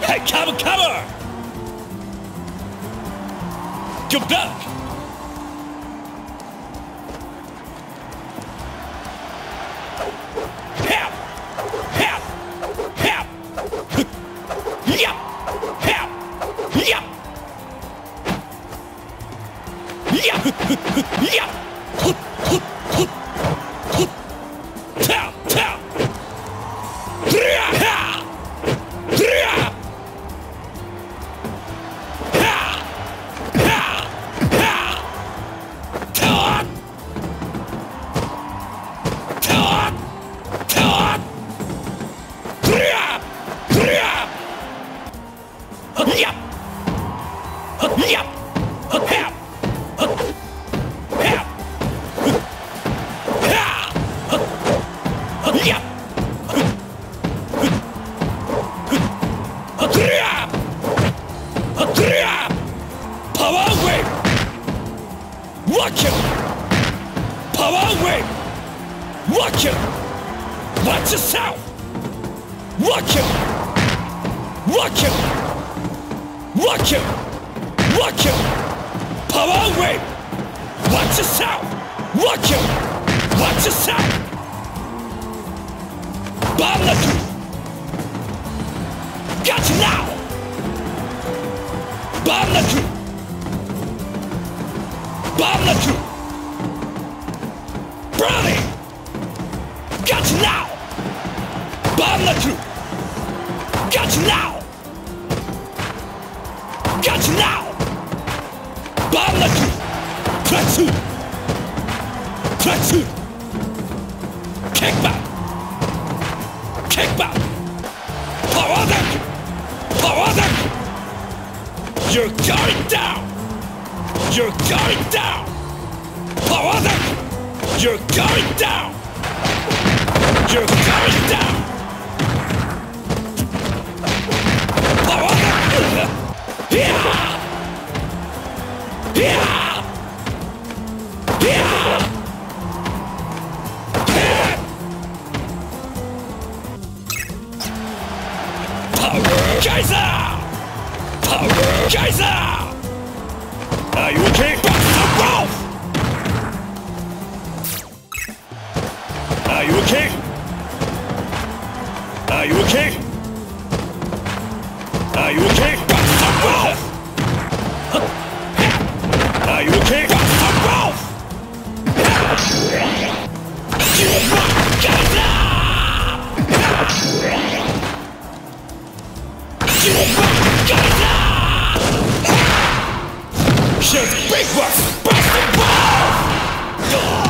Hey, cover, cover! Good luck! Help! Help! Help! Yep! Help! Yep! Yep! Yep! Tell! Tell! Power wave! Watch him! Power wave! Watch him! Watch yourself! Watch him! Watch him! Watch him! Watch him! Power wave! Watch yourself! Watch him! Watch yourself! Bomb the two! Got you now! Bomb the two! Bomb the two! Brownie! Got you now! Bomb the two! Got you now! Got you now! Bomb the two! Track two! Track two! Kick back! Kick back! Power deck! Power deck! You're going down! You're going down! Power deck! You're going down! You're going down! Power deck! Yeah! Yeah! Yeah! Power Geyser! Power Geyser! Are you okay? Wolf! Are you okay? Are you okay? Are you okay? Wolf! Are you okay? Wolf! Shoot big one! Bust the ball!